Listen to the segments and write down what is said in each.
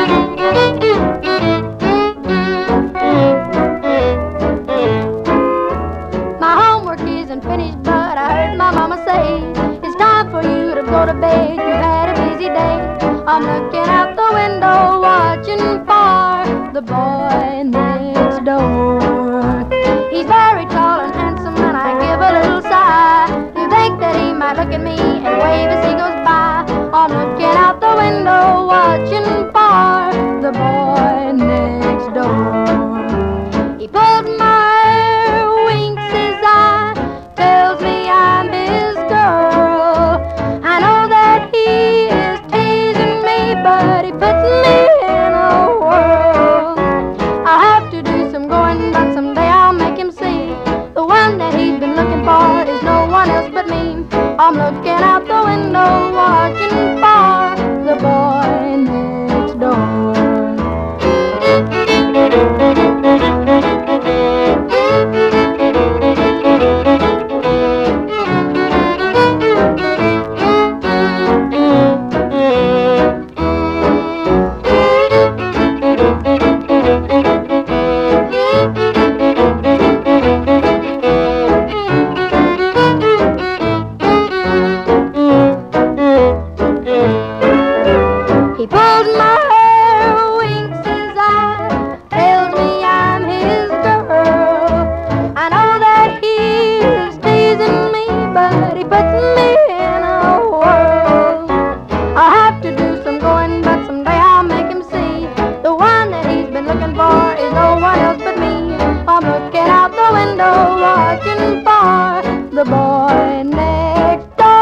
My homework isn't finished, but I heard my mama say it's time for you to go to bed. You've had a busy day. I'm looking out the window, watching for the boy next door. He's very tall and handsome, and I give a little sigh to think that he might look at me and wave as he goes by. I'm looking out the window, watching for the boy next door. He pulled my hair, winks his eye, tells me I'm his girl. I know that he is teasing me, but he puts me in a whirl. I'll have to do some going, but someday I'll make him see the one that he's been looking for is no one else but me. I'm looking out the window, watching for the boy next door. He pulls my hair, winks his eye, tells me I'm his girl. I know that he is teasing me, but he puts me in a whirl. I'll have to do some going, but someday I'll make him see the one that he's been looking for is no one else but me. I'm looking out the window, watching for the boy next door.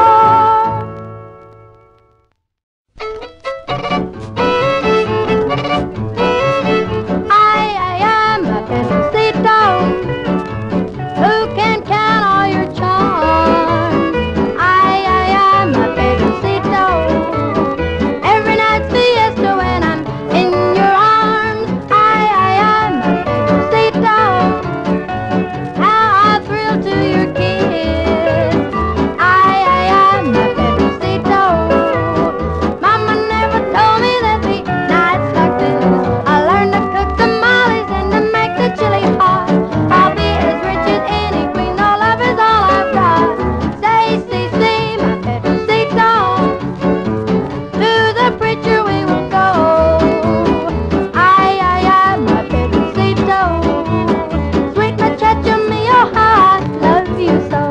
Who can count all your charms? I am a Pedrocito. Every night's fiesta when I'm in your arms. I am a Pedrocito. How I thrill to your kiss. I am a Pedrocito. Mama never told me there'd be nights like this. I learned to cook tamales and to make the chili hot. I'll be as rich as any queen, no love is all I've got. Say, see, see, my Pedrocito. To the preacher we will go. I, my Pedrocito. Sweet muchacho mio, how I love you so.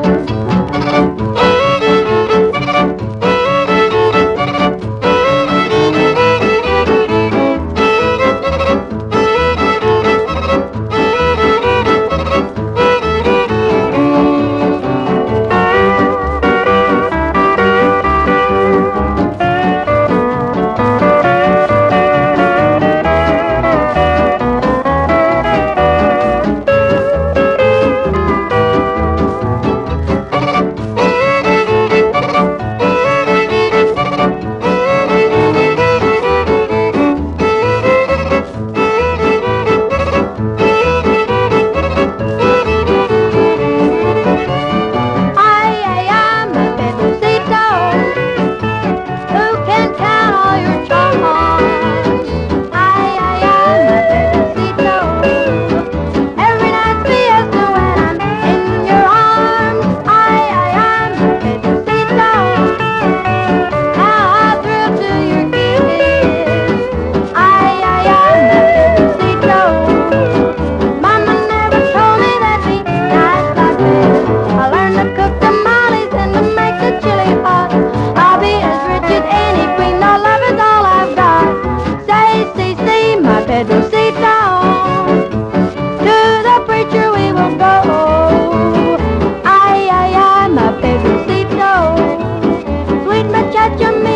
Pedrocito, sweet muchacho.